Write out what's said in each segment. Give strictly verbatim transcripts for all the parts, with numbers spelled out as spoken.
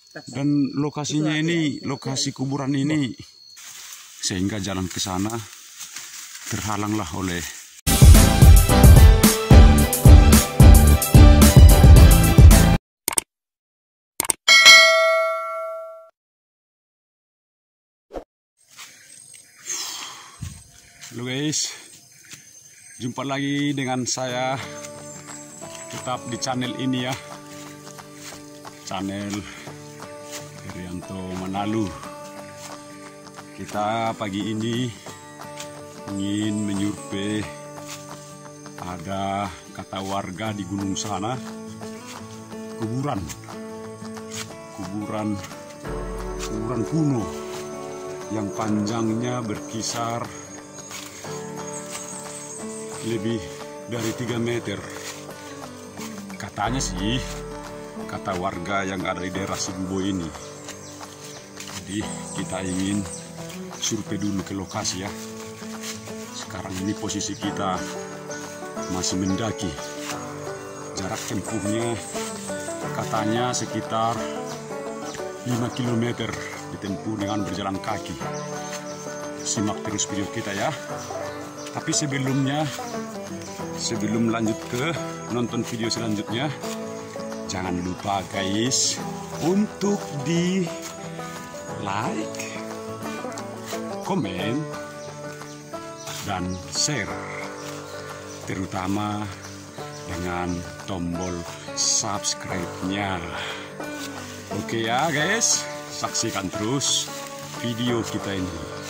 Dan lokasinya ini, lokasi kuburan ini, sehingga jalan ke sana terhalanglah oleh halo guys, jumpa lagi dengan saya tetap di channel ini ya, channel Herianto Manalu. Kita pagi ini ingin menyurvei, ada kata warga di gunung sana, kuburan, kuburan, kuburan kuno yang panjangnya berkisar lebih dari tiga meter. Katanya sih, kata warga yang ada di daerah Sibubo ini. Jadi kita ingin survei dulu ke lokasi ya. Sekarang ini posisi kita masih mendaki. Jarak tempuhnya katanya sekitar lima kilometer ditempuh dengan berjalan kaki. Simak terus video kita ya. Tapi sebelumnya, sebelum lanjut ke nonton video selanjutnya, jangan lupa guys untuk di like, komen, dan share, terutama dengan tombol subscribe-nya. Oke ya guys, saksikan terus video kita ini.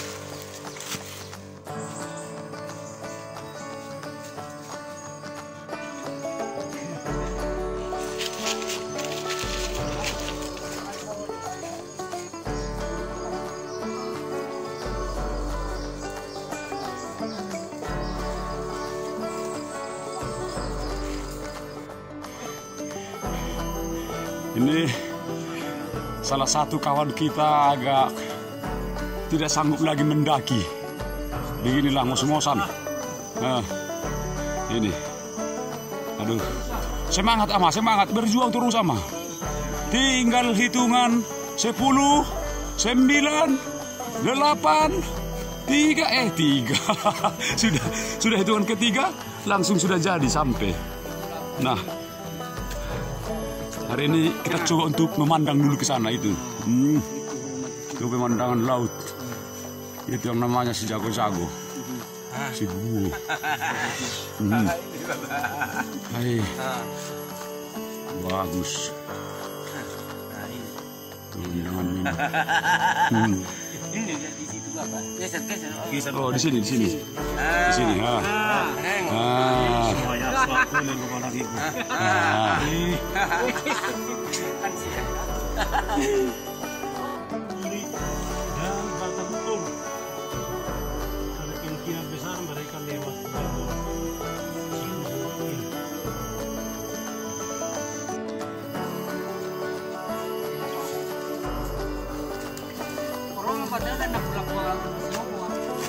Ini salah satu kawan kita agak tidak sanggup lagi mendaki. Beginilah ngos-ngosan. Nah, ini. Aduh. Semangat ama, semangat berjuang terus ama. Tinggal hitungan sepuluh, sembilan, delapan, tiga, eh tiga. sudah sudah hitungan ketiga langsung sudah jadi sampai. Nah, hari ini kita coba untuk memandang dulu ke sana itu. Hmm. Itu pemandangan laut. Itu yang namanya si jago-jago. Si buo. Hmm. Hai. Bagus. Tuh jangan ini. Hmm. Oh, di sini, di sini. Di sini, ha. Ah. Dan Batak Betul. Karena kemungkinan besar mereka lewat jalur ini. Orang padahal kan nak pulang pulang semua.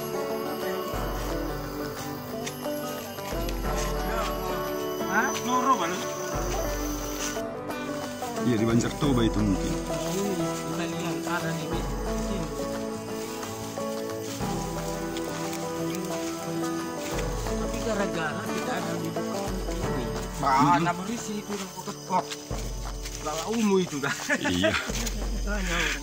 Hah? Loro mana? Iya di Banjar Toba itu mungkin. Kita lihat ada di sini. Tapi gara-gara tidak ada di depan ini. Mana berisi itu yang kok. Lala ungu itu dah. Iya. Tanya orang.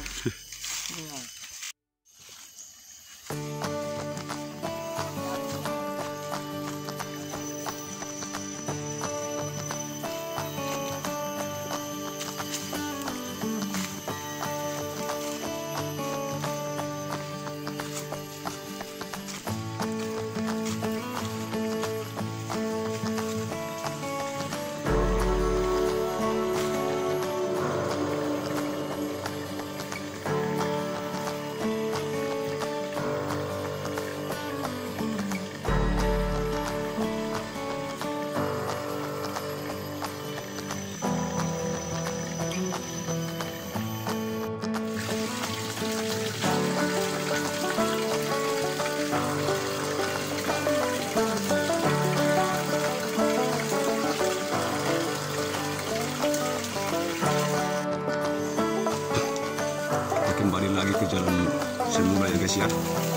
kembali lagi ke jalan semula ya guys ya.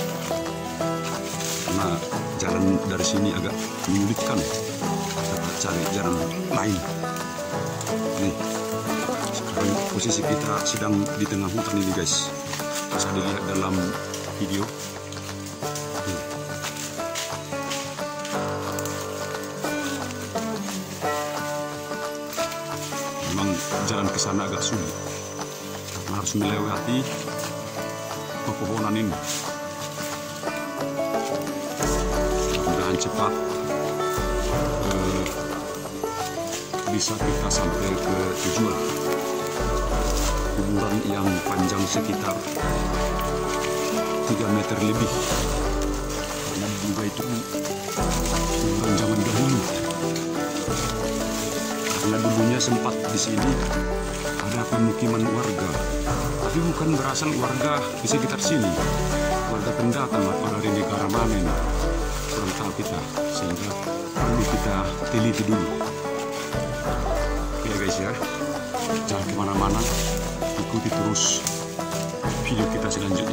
Karena jalan dari sini agak menyulitkan. Kita cari jalan lain. Nih, sekarang posisi kita sedang di tengah hutan ini guys. Bisa dilihat dalam video. Nih. Memang jalan ke sana agak sulit. Karena harus melewati pepohonan ini. Mudah-mudahan cepat eh, bisa kita sampai ke tujuan. Kuburan yang panjang sekitar tiga meter lebih. Karena juga itu kuburan zaman dahulu. Karena dulunya sempat di sini ada pemukiman warga, tapi bukan berasal warga di sekitar sini. Warga pendatang atau dari negara mana ini, kurang tahu kita, sehingga perlu kita teliti dulu. Ya guys ya, jangan kemana-mana, ikuti terus video kita selanjutnya.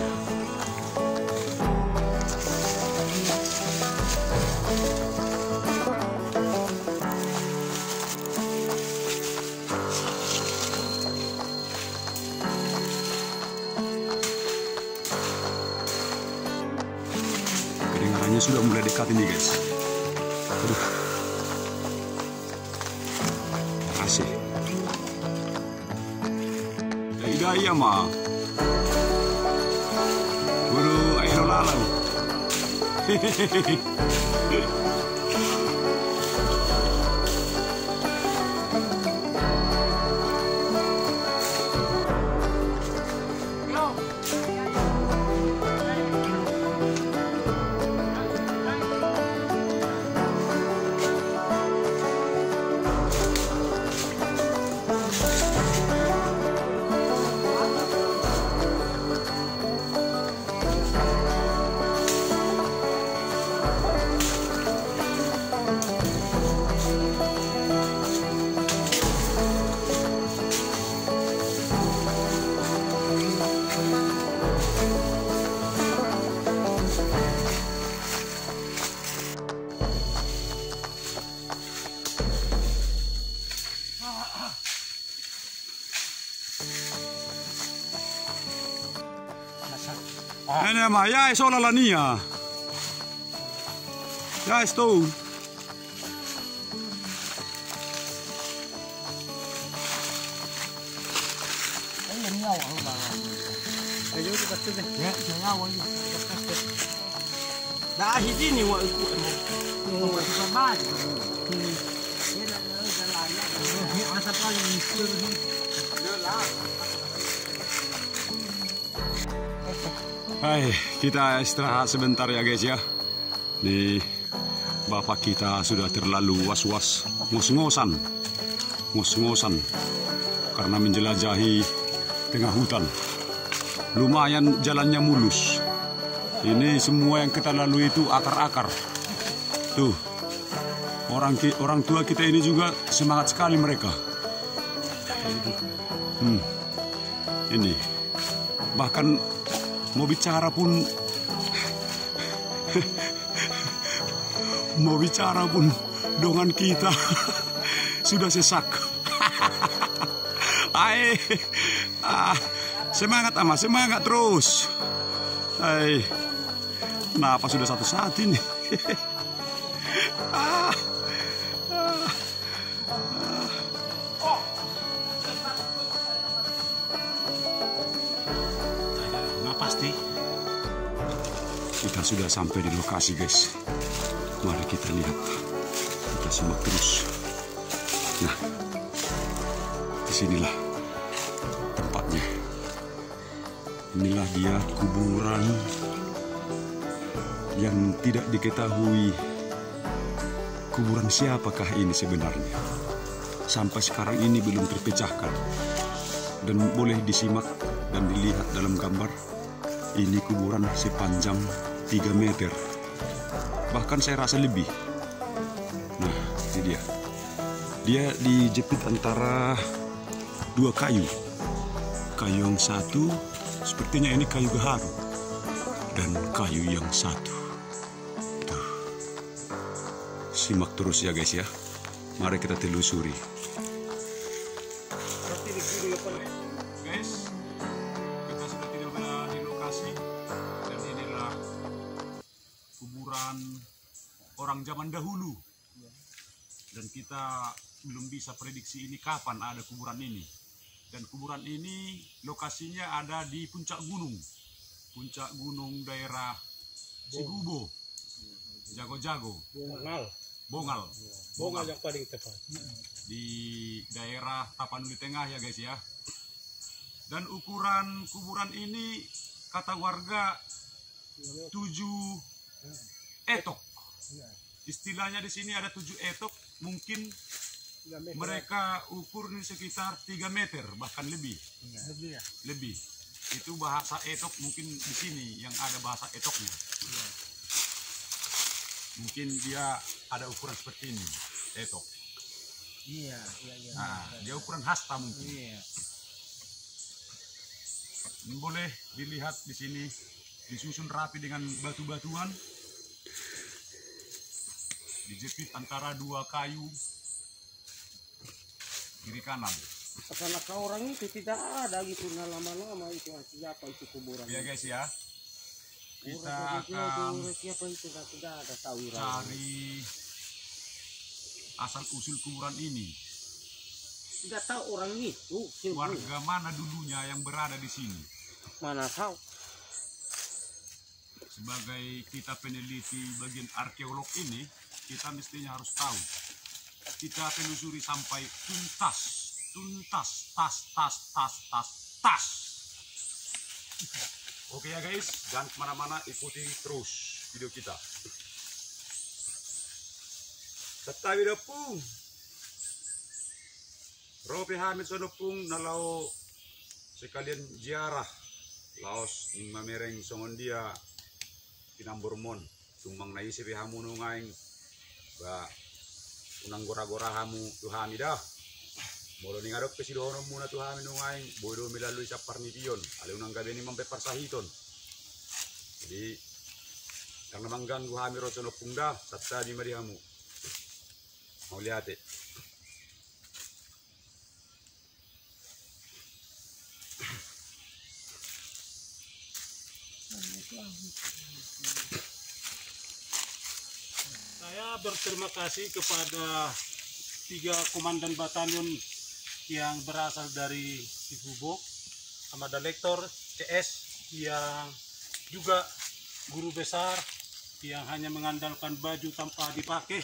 Kedengarannya sudah mulai dekat ini guys. Aduh, asik. Gaya mah, buru ayo lalau. Hehehe. Ini mah ya sola la nia. Ya estou. Dah hiji ni wa ku mo. Wa sabar. Ni asa paling misir ni. Hai, kita istirahat sebentar ya guys ya. Nih, bapak kita sudah terlalu was-was, ngos-ngosan, ngos-ngosan karena menjelajahi tengah hutan. Lumayan jalannya mulus. Ini semua yang kita lalui itu akar-akar. Tuh, orang orang tua kita ini juga semangat sekali mereka. Hmm, ini bahkan mau bicara pun mau bicara pun dongan kita sudah sesak. Hai, ah, semangat ama, semangat terus. Hai, kenapa sudah satu saat ini? ah, ah, ah. Pasti kita sudah sampai di lokasi guys. Mari kita lihat, kita simak terus. Nah, disinilah tempatnya. Inilah dia kuburan yang tidak diketahui kuburan siapakah ini sebenarnya. Sampai sekarang ini belum terpecahkan. Dan boleh disimak dan dilihat dalam gambar. Ini kuburan sepanjang tiga meter. Bahkan saya rasa lebih. Nah, ini dia. Dia dijepit antara dua kayu. Kayu yang satu Sepertinya ini kayu gaharu dan kayu yang satu. Tuh. Simak terus ya guys ya. Mari kita telusuri. Guys, kita sudah tiba di lokasi dan inilah kuburan orang zaman dahulu. Dan kita belum bisa prediksi ini kapan ada kuburan ini. Dan kuburan ini lokasinya ada di puncak gunung. Puncak gunung daerah Sigubo, Jago-Jago. Bongal. Bongal. Bongal yang paling tepat. Di daerah Tapanuli Tengah ya guys ya. Dan ukuran kuburan ini kata warga tujuh etok. Istilahnya di sini ada tujuh etok, mungkin mereka ukur ini sekitar tiga meter bahkan lebih. Lebih ya. Lebih. Itu bahasa etok mungkin di sini yang ada bahasa etoknya. Mungkin dia ada ukuran seperti ini, etok. Iya, iya, iya. Nah, dia ukuran hasta mungkin. Iya. Ini boleh dilihat di sini disusun rapi dengan batu-batuan. Dijepit antara dua kayu kiri kanan. Apalagi orang itu tidak ada gitu, nah lama-lama itu siapa itu kuburan. Ya guys ya. Kita Orang akan itu, siapa itu tidak ada tahu. cari asal usul kuburan ini. Tidak tahu orang itu. Warga mana dulunya yang berada di sini? Mana tahu. Sebagai kita peneliti bagian arkeolog ini, kita mestinya harus tahu. Kita telusuri sampai tuntas, tuntas, tas, tas, tas, tas, tas. Oke ya guys, jangan kemana-mana, ikuti terus video kita. Tetapi dapung, Ropi Hamid sonopung nalau sekalian ziarah, laos mamereng songon dia Pinambormon, tumbang naisi pihamu nungaing, ba unang gora-gora hamu tuhami dah. Molo ning adok pesidono muna tuhami nungaing, bodo milalui saparnition, ale unang gabeni mampe parsahiton. Jadi karena mengganggu hami rocono pungda, satta di marihamu. Mau lihat eh. Saya berterima kasih kepada tiga komandan batalion yang berasal dari Sigubo, Amada Lektor C S yang juga guru besar yang hanya mengandalkan baju tanpa dipakai,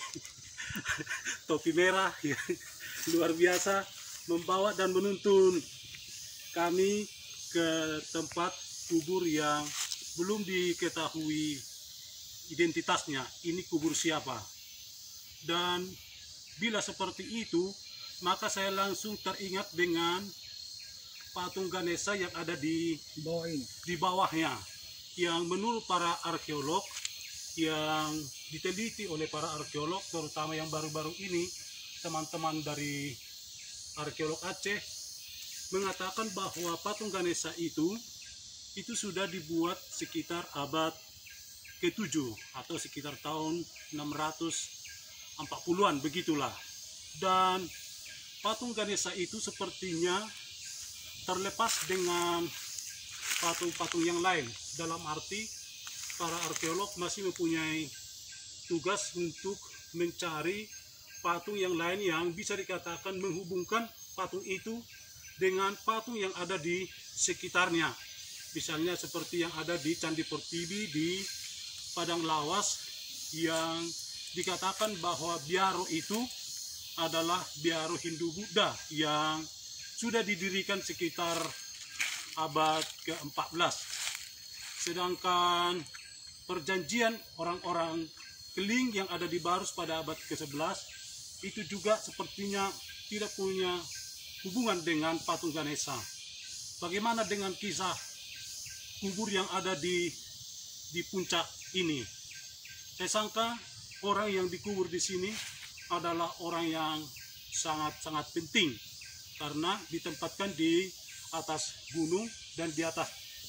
topi merah yang luar biasa, membawa dan menuntun kami ke tempat kubur yang belum diketahui identitasnya, ini kubur siapa. Dan bila seperti itu, maka saya langsung teringat dengan patung Ganesha yang ada di Bawah ini. di bawahnya, yang menurut para arkeolog yang diteliti oleh para arkeolog, terutama yang baru-baru ini, teman-teman dari arkeolog Aceh mengatakan bahwa patung Ganesha itu itu sudah dibuat sekitar abad ketujuh atau sekitar tahun enam ratus empat puluhan begitulah. Dan patung Ganesha itu sepertinya terlepas dengan patung-patung yang lain, dalam arti para arkeolog masih mempunyai tugas untuk mencari patung yang lain yang bisa dikatakan menghubungkan patung itu dengan patung yang ada di sekitarnya. Misalnya seperti yang ada di Candi Pertiwi di Padang Lawas, yang dikatakan bahwa biaro itu adalah biaro Hindu Buddha yang sudah didirikan sekitar abad ke empat belas. Sedangkan perjanjian orang-orang Keling yang ada di Barus pada abad ke sebelas itu juga sepertinya tidak punya hubungan dengan patung Ganesha. Bagaimana dengan kisah kubur yang ada di di puncak ini? Saya sangka orang yang dikubur di sini adalah orang yang sangat-sangat penting karena ditempatkan di atas gunung dan di atas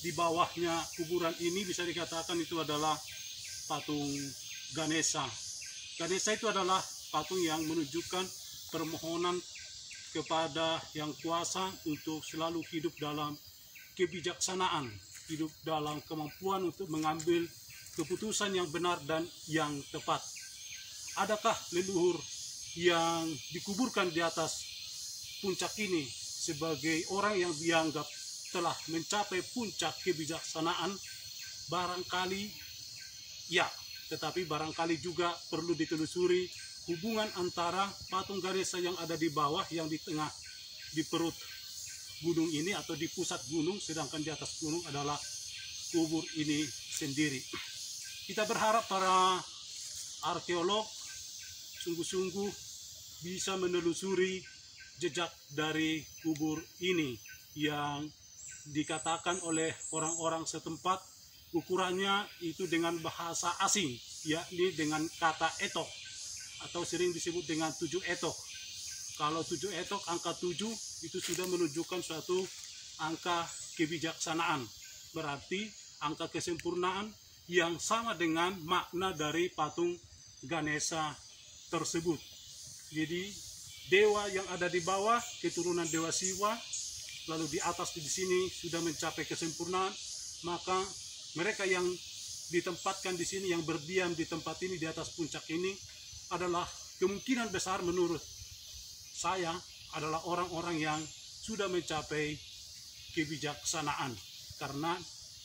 di bawahnya kuburan ini bisa dikatakan itu adalah patung Ganesha. Ganesha itu adalah patung yang menunjukkan permohonan kepada Yang Kuasa untuk selalu hidup dalam kebijaksanaan, hidup dalam kemampuan untuk mengambil keputusan yang benar dan yang tepat. Adakah leluhur yang dikuburkan di atas puncak ini sebagai orang yang dianggap telah mencapai puncak kebijaksanaan? Barangkali ya, tetapi barangkali juga perlu ditelusuri hubungan antara patung Ganesha yang ada di bawah, yang di tengah, di perut gunung ini atau di pusat gunung, sedangkan di atas gunung adalah kubur ini sendiri. Kita berharap para arkeolog sungguh-sungguh bisa menelusuri jejak dari kubur ini yang dikatakan oleh orang-orang setempat ukurannya itu dengan bahasa asing, yakni dengan kata etok atau sering disebut dengan tujuh etok. Kalau tujuh etok, angka tujuh itu sudah menunjukkan suatu angka kebijaksanaan, berarti angka kesempurnaan yang sama dengan makna dari patung Ganesha tersebut. Jadi dewa yang ada di bawah keturunan Dewa Siwa, lalu di atas di sini sudah mencapai kesempurnaan, maka mereka yang ditempatkan di sini, yang berdiam di tempat ini, di atas puncak ini, adalah kemungkinan besar menurut saya adalah orang-orang yang sudah mencapai kebijaksanaan. Karena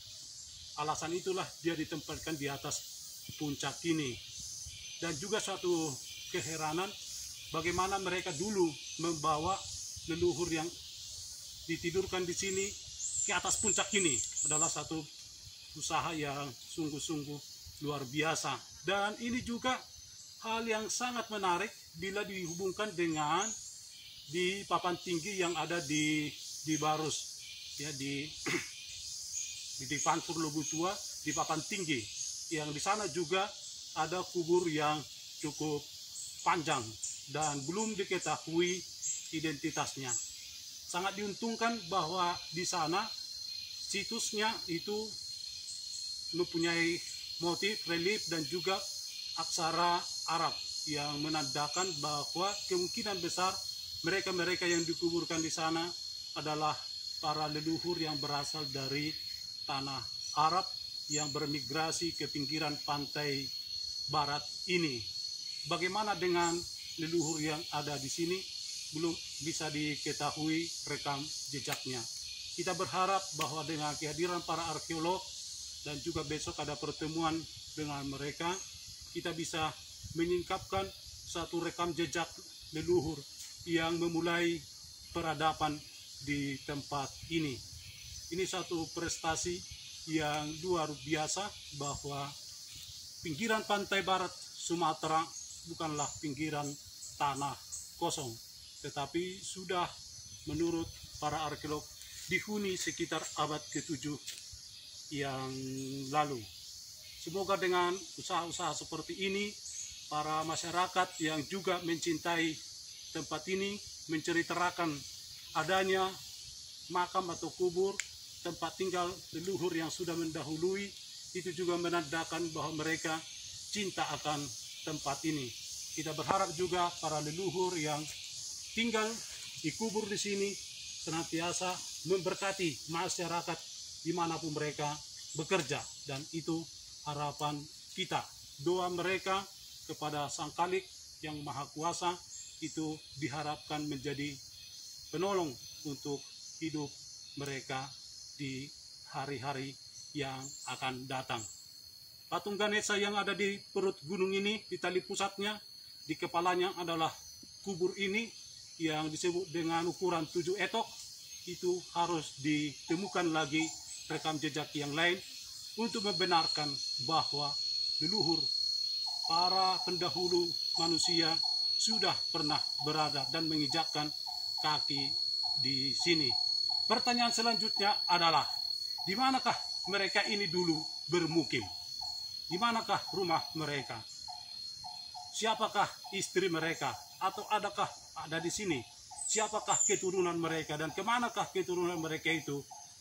alasan itulah dia ditempatkan di atas puncak ini. Dan juga suatu keheranan bagaimana mereka dulu membawa leluhur yang ditidurkan di sini ke atas puncak ini adalah satu usaha yang sungguh-sungguh luar biasa. Dan ini juga hal yang sangat menarik bila dihubungkan dengan di papan tinggi yang ada di di Barus, ya, di di, di Pansur Lobutua, di papan tinggi, yang di sana juga ada kubur yang cukup panjang dan belum diketahui identitasnya. Sangat diuntungkan bahwa di sana situsnya itu mempunyai motif relief dan juga aksara Arab yang menandakan bahwa kemungkinan besar mereka-mereka yang dikuburkan di sana adalah para leluhur yang berasal dari tanah Arab yang bermigrasi ke pinggiran pantai barat ini. Bagaimana dengan leluhur yang ada di sini? Belum bisa diketahui rekam jejaknya. Kita berharap bahwa dengan kehadiran para arkeolog dan juga besok ada pertemuan dengan mereka, kita bisa menyingkapkan satu rekam jejak leluhur yang memulai peradaban di tempat ini. Ini satu prestasi yang luar biasa bahwa pinggiran pantai barat Sumatera bukanlah pinggiran tanah kosong, tetapi sudah menurut para arkeolog dihuni sekitar abad ketujuh yang lalu. Semoga dengan usaha-usaha seperti ini, para masyarakat yang juga mencintai tempat ini menceritakan adanya makam atau kubur, tempat tinggal leluhur yang sudah mendahului, itu juga menandakan bahwa mereka cinta akan tempat ini. Kita berharap juga para leluhur yang tinggal dikubur di sini senantiasa memberkati masyarakat dimanapun mereka bekerja, dan itu harapan kita. Doa mereka kepada Sang Khalik yang Maha Kuasa itu diharapkan menjadi penolong untuk hidup mereka di hari-hari yang akan datang. Patung Ganesha yang ada di perut gunung ini, di tali pusatnya, di kepalanya adalah kubur ini yang disebut dengan ukuran tujuh etok. Itu harus ditemukan lagi rekam jejak yang lain untuk membenarkan bahwa leluhur para pendahulu manusia sudah pernah berada dan menginjakkan kaki di sini. Pertanyaan selanjutnya adalah, di manakah mereka ini dulu bermukim? Di manakah rumah mereka? Siapakah istri mereka? Atau adakah ada di sini? Siapakah keturunan mereka dan kemanakah keturunan mereka itu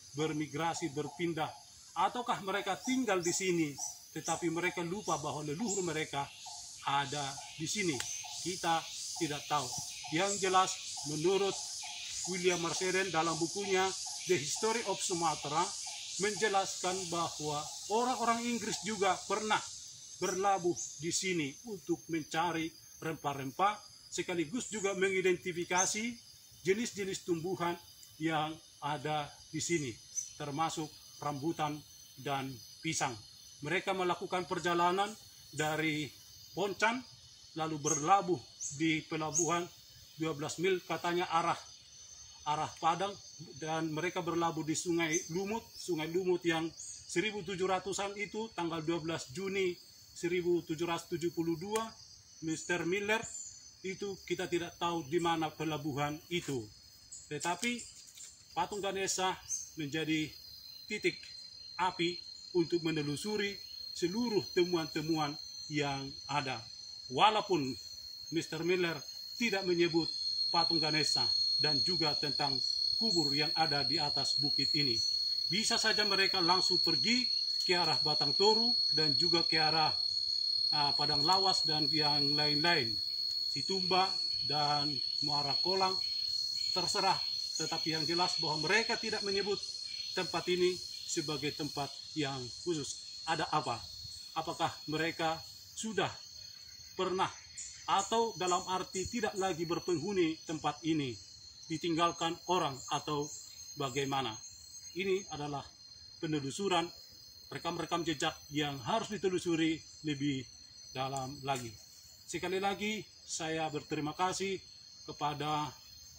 bermigrasi, berpindah, ataukah mereka tinggal di sini, tetapi mereka lupa bahwa leluhur mereka ada di sini. Kita tidak tahu. Yang jelas, menurut William Marsden dalam bukunya The History of Sumatra menjelaskan bahwa orang-orang Inggris juga pernah berlabuh di sini untuk mencari rempah-rempah, sekaligus juga mengidentifikasi jenis-jenis tumbuhan yang ada di sini, termasuk rambutan dan pisang. Mereka melakukan perjalanan dari Poncan, lalu berlabuh di pelabuhan dua belas mil katanya arah arah Padang, dan mereka berlabuh di Sungai Lumut. Sungai Lumut yang seribu tujuh ratusan itu tanggal dua belas Juni seribu tujuh ratus tujuh puluh dua, mister Miller itu kita tidak tahu di mana pelabuhan itu. Tetapi Patung Ganesha menjadi titik api untuk menelusuri seluruh temuan-temuan yang ada. Walaupun mister Miller tidak menyebut Patung Ganesha dan juga tentang kubur yang ada di atas bukit ini. Bisa saja mereka langsung pergi ke arah Batang Toru dan juga ke arah uh, Padang Lawas dan yang lain-lain, Situmba dan Muara Kolang, terserah. Tetapi yang jelas bahwa mereka tidak menyebut tempat ini sebagai tempat yang khusus. Ada apa? Apakah mereka sudah pernah atau dalam arti tidak lagi berpenghuni tempat ini, ditinggalkan orang, atau bagaimana? Ini adalah penelusuran rekam-rekam jejak yang harus ditelusuri lebih dalam lagi. Sekali lagi saya berterima kasih kepada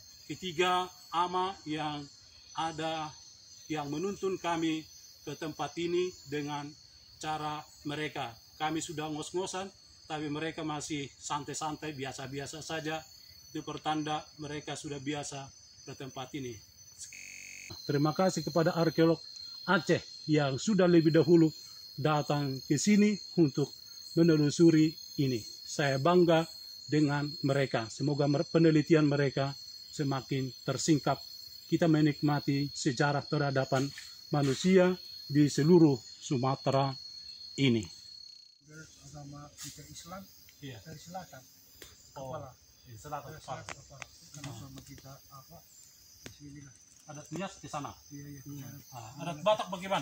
ketiga ama yang ada, yang menuntun kami ke tempat ini dengan cara mereka. Kami sudah ngos-ngosan, tapi mereka masih santai-santai, biasa-biasa saja. Itu pertanda mereka sudah biasa ke tempat ini. Terima kasih kepada arkeolog Aceh yang sudah lebih dahulu datang ke sini untuk menelusuri ini. Saya bangga dengan mereka. Semoga penelitian mereka semakin tersingkap. Kita menikmati sejarah peradaban manusia di seluruh Sumatera ini. Agama kita Islam, Iya. dari selatan. Oh, Kepala. di selatan Dari kepala. selatan kepala. Karena sama kita apa? Di sini lah. Adat Nias di sana. Iya, iya. Hmm. Ah, adat Batak bagaimana?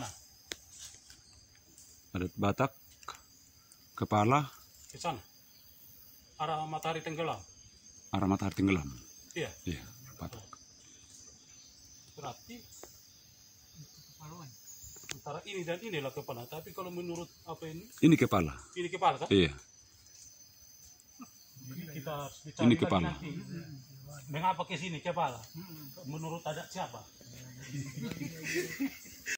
Adat Batak, kepala, Ke sana. Arah matahari tenggelam. arah matahari tenggelam. Iya. Iya, Batak. Berarti Kepalauan. antara ini dan inilah kepala. Tapi kalau menurut apa ini? Ini kepala. Ini kepala kan? Iya. Jadi kita harus dicari Ini lagi kepala. nanti. Mengapa ke sini kepala? Menurut adat siapa?